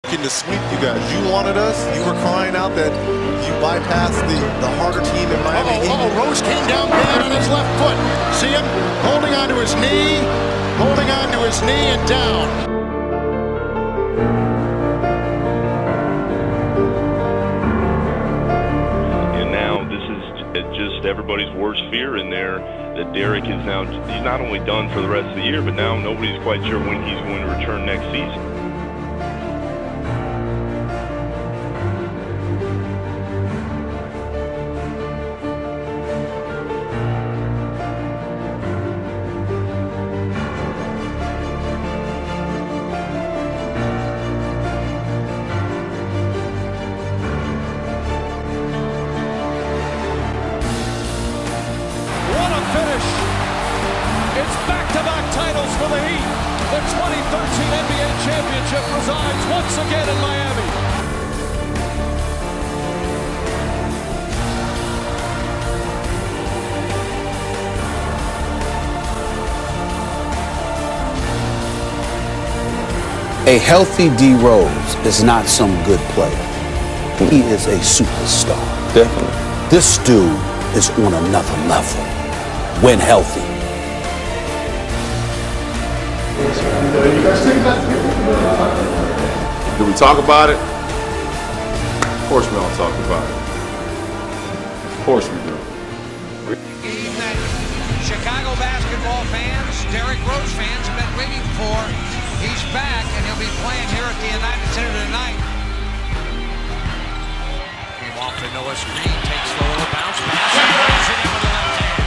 looking to sweep you guys. You wanted us. You were crying out that you bypassed the harder team in Miami. Rose came down bad on his left foot. See him holding onto his knee, and down. And now this is just everybody's worst fear in there, that Derek is now, he's not only done for the rest of the year, but now nobody's quite sure when he's going to return next season. It's back-to-back titles for the Heat. The 2013 NBA Championship resides once again in Miami. A healthy D. Rose is not some good player. He is a superstar. Definitely. This dude is on another level when healthy. Do we talk about it? Of course we don't talk about it. Of course we do. Game that Chicago basketball fans, Derrick Rose fans have been waiting for. He's back and he'll be playing here at the United Center tonight. Came off to Noah Green, takes the little bounce pass and throws it in with the left hand.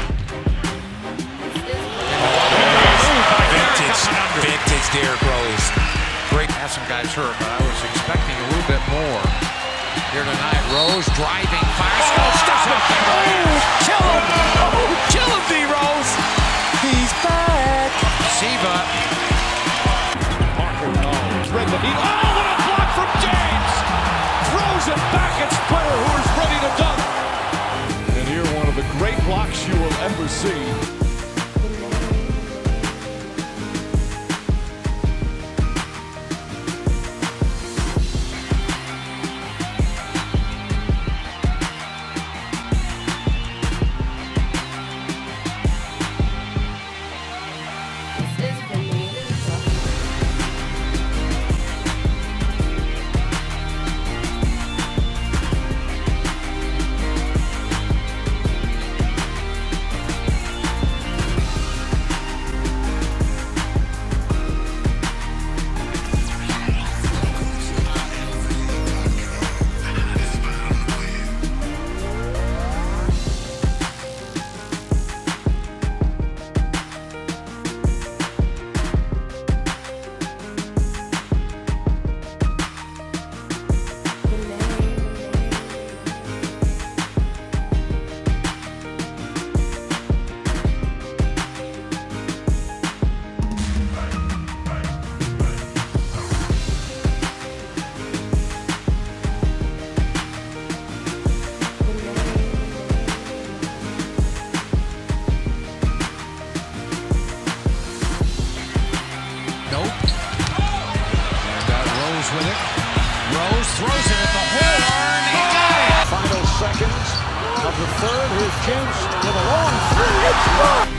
Vintage Derrick Rose. Great. Have some guys hurt, but I was expecting a little bit more here tonight. Rose driving, fires, stop it! Kill him! Oh, kill him, D. Rose! He's back! Siva. Parker read the heat. Oh, what a block from James! Throws it back at Splitter, who is ready to dunk. And here, one of the great blocks you will ever see. With it. Rose throws it at the horn. He got it. Final seconds of the third. Here's James with a long three. It's good.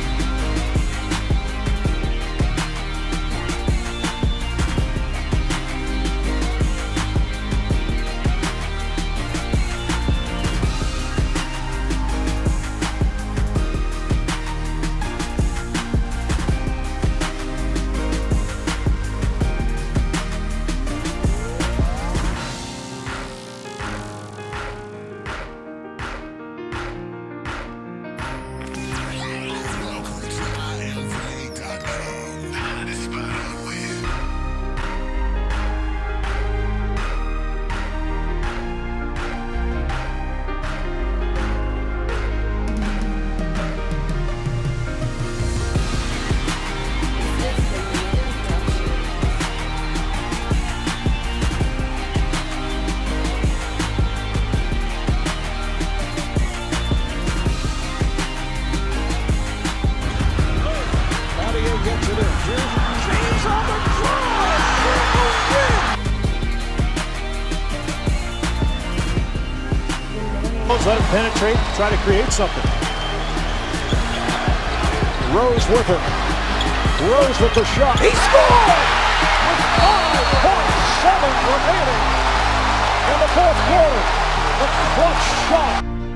Let him penetrate, try to create something. Rose with it. Rose with the shot. He scored! With 5.7 remaining in the fourth quarter. The clutch shot.